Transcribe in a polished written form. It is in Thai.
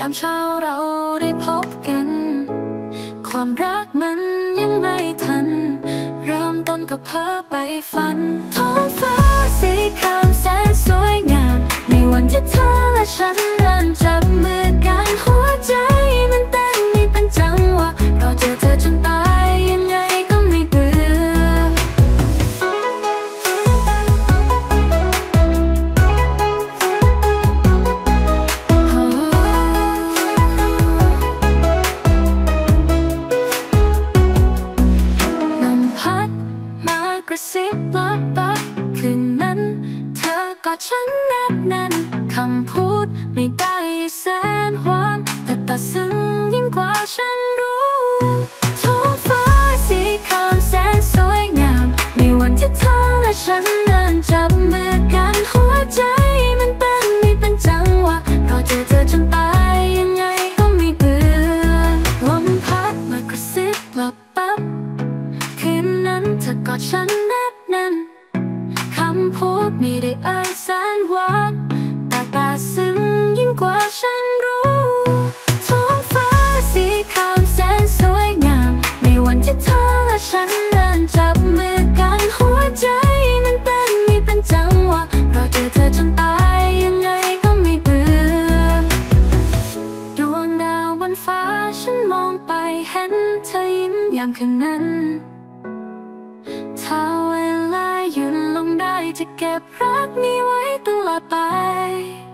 ามเช้าเราได้พบกันความรักมันยังไม่ทันเริ่มต้นก็เพ้อไปฝันท้องฟ้าสีครามแสนสวยงามในวันที่เธอและฉันเดินจับมือกันหัวใจมันเต้นไม่เป็นจังหวะรอเจอเธอจนตายยังไงก็ไม่เบื่อลมพัดมากระซิบลับๆคืนนั้นเธอกอดฉันแนบแน่นคำพูดไม่ได้แสนหวานแต่ตัดซึ้งยิ่งกว่าฉันรู้ท้องฟ้าสีครามแสนสวยงามในวันที่เธอและฉันเดินจับมือกันหัวใจมันเต้นไม่เป็นจังหวะรอเจอเธอจนตายยังไงก็ไม่เบื่อลมพัดมากระซิบลับๆคืนนั้นเธอกอดฉันแนบแน่นคำพูดไม่ได้เอ่ยแสนหวานแต่ตัดซึ้งยิ่งกว่าฉันรู้ท้องฟ้าสีครามแสนสวยงามในวันที่เธอและฉันเดินจับมือกันหัวใจมันเต้นไม่เป็นจังหวะรอเจอเธอจนตายยังไงก็ไม่เบื่อดวงดาวบนฟ้าฉันมองไปเห็นเธอยิ้มยามคืนนั้นถ้าเวลาหยุดลงได้จะเก็บรักนี้ไว้ตลอดไป